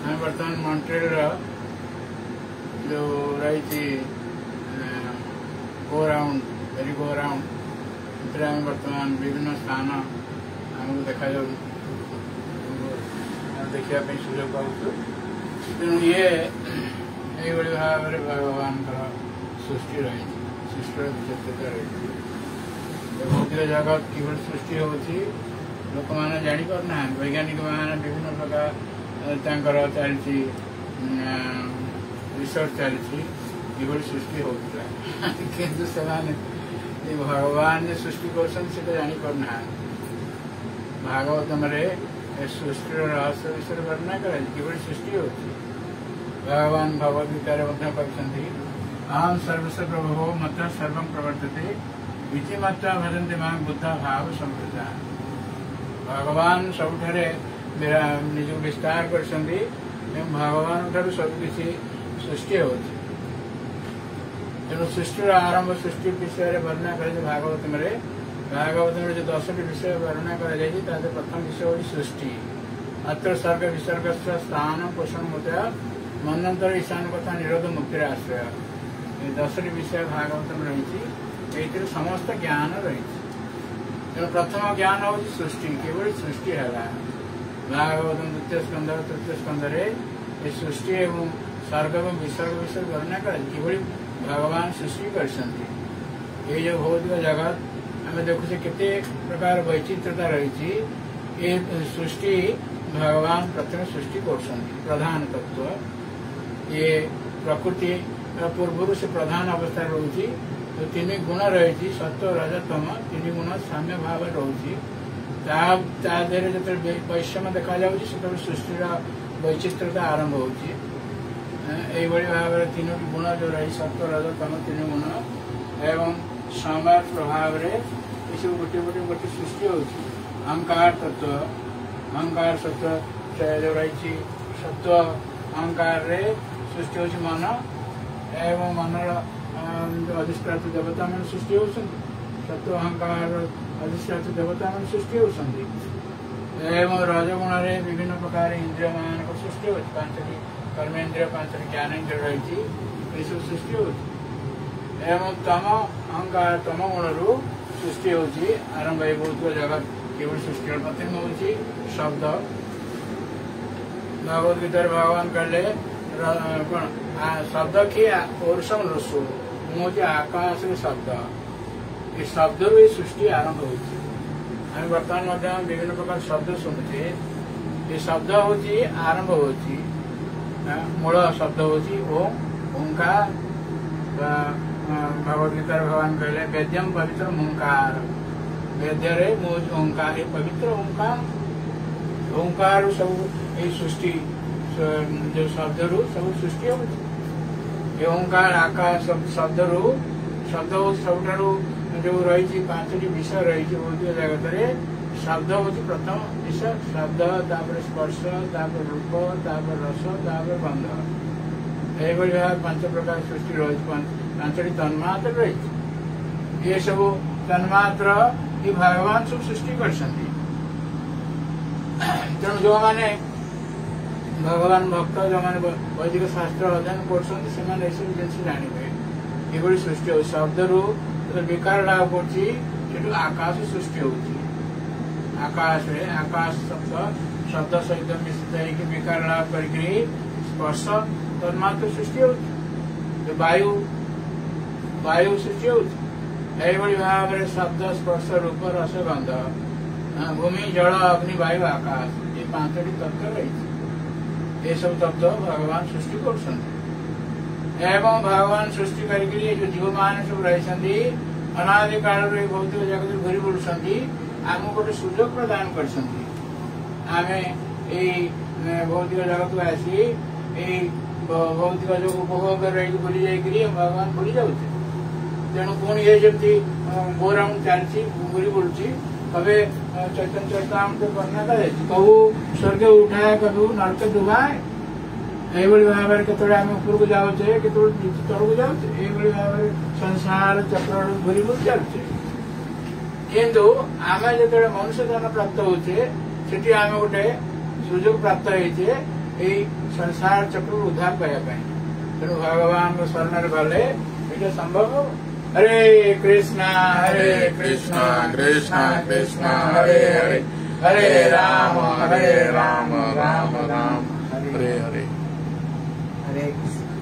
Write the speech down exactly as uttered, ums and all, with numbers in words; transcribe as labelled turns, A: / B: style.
A: आम बर्तमान मॉन्ट्रियल जो रही go round very go round बर्तमान विभिन्न स्थान आमको देखा देखा सुजोग पाऊँ तेणु ये भाव में भगवान सृष्टि रही सृष्टि विचित्रता रही भौतिक जगत किभली सृष्टि होती लोक मैंने जापारना वैज्ञानिक मैंने विभिन्न प्रकार चलती रिसर्च चलती किभली सृष्टि होता किंतु से भगवान जो सृष्टि कर जापारना भागवतम सृष्टि रहस्य विषय वर्णना कर किभली सृष्टि होती भगवान भगवद गीतार कहते अहम सर्वस्व प्रभो मत सर्व प्रवर्तते इति मात्रा भजन्ते मां बुद्धा भाव संप्रदा भगवान सबुठारे निज विस्तार कर भगवान ठार सबकि सृष्टि होती तेणु सृष्टि आरंभ सृष्टि विषय वर्णना कर भागवतम भागवतम जो दसटी विषय वर्णना कर प्रथम विषय होगी सृष्टि अत्र सर्ग विसर्ग स्थान पोषण मुद्रा मनंतर ईशान कथा निरोध मुक्तिर आश्रय दसटी विषय भागवतम रही समस्त ज्ञान रही तेणु प्रथम ज्ञान हूँ सृष्टि केवल सृष्टि है भागवतम द्वितीय स्कंद तृतीय स्कंद सृष्टि एवं सर्ग एवं विसर्ग विषय वर्णना कर किभली भगवान सृष्टि कर जो भौतिक जगत आम देखुचे केते प्रकार वैचित्रता रही सृष्टि भगवान प्रथम सृष्टि कर प्रधान तत्व ये प्रकृति पूर्व से प्रधान अवस्था रोची जो तीन गुण रही सत्व रजतम तीन गुण साम्य भाव रोची जो वैषम्य देखा जाता सृष्टि वैचित्रता आरंभ होती भाव में तीन गुण जो रही सत्व रजतम तीन गुण एवं संवाद प्रभाव में सब गोटे गोटे गोटे सृष्टि होती अहंकार तत्व अहंकार सत्व जो रही सत्व अहंकार सृष्टि होती मन एवं मनर अधिष्ठात देवता मान सृष्टि होती सत्व अहंकार अधिष्ठात देवता मान सृष्टि होती एवं रजगुण विभिन्न प्रकार इंद्रिय मान सृष्टि होती पांचटी कर्मेन्द्रिय पांचटी ज्ञानेन्द्रिय रही सब सृष्टि होती एवं तम अहंकार तम गुण रु सृष्टि होती आरंभ भौतिक जगत केवल सृष्टि प्रथम होती शब्द भगवद गीतार भगवान कहले कौन शब्द किए पौरुषम रसो मुझे आकाश शब्द ये शब्द रु सृष्टि आरंभ होती आम बर्तमान विभिन्न प्रकार शब्द शुणुचे ये शब्द होती आरंभ होती मूल शब्द होती ओम ओंकार भगवदगीतार भगवान कहले वेद्यम पवित्र ओंकार वेद्य ओंकार पवित्र ओंकार ओंकार सब ये सृष्टि जो शब्द रु सब सृष्टि होती ओंकार आकाश शब्द रु शब्द सबुठारू जो रही पांचटी विषय रही भौतिक जगत शब्द हूँ प्रथम विषय शब्द तापर स्पर्श तापर रूप तापर रस तापर गंध यह भाव पांच प्रकार सृष्टि रही पांचटी तन्मात्र रही ये सब तन्मात्र ये भगवान सब सृष्टि कर तेणु जो मैंने भगवान भक्त जो मैंने वैदिक शास्त्र अध्ययन कर जिन जानवे ये सृष्टि हो शब्द रु विकार लाभ कर आकाश सृष्टि होती आकाश रे आकाश शब्द शब्द सहित मिश्रित होकर विकार लाभ कर स्पर्श तन्मात्र सृष्टि होती वायु वायु सृष्टि होती यही भाव में शब्द स्पर्श रूप रस गंध भूमि जल अग्नि वायु आकाश ये पांचटी तत्व रही ये सब तत्व भगवान सृष्टि कर एवं भगवान सृष्टि करके जो जीव मान सब रही अनादि काल भौतिक जगत घूरी बुलूँ आम गोटे सुजोग प्रदान कर भौतिक जगत को आसी भौतिक जो उपभोग रही भूली जाइए भगवान भूली जाऊे तेणु पुणी ये जमी गोराउंड चलती घूरी बुलूँ कभी चैतन्य चरितामृत वर्णना करे कहू स्वर्ग उठाए कभी नरक डुबाए यही भाव में केत ऊपर को जाऊे के तल को जाऊे यही भाव में संसार चक्र घूरी बुल चलचे किंतु आम जो मनुष्य जन्म प्राप्त होचे आम गोटे सुजोग प्राप्त होचे এই সংসার চক্র উদ্ধার করা পাই তেणु भगवान को शरण गले ये संभव। हरे कृष्णा हरे कृष्णा कृष्णा कृष्णा हरे हरे हरे राम हरे राम राम राम हरे हरे।
B: हरे कृष्ण।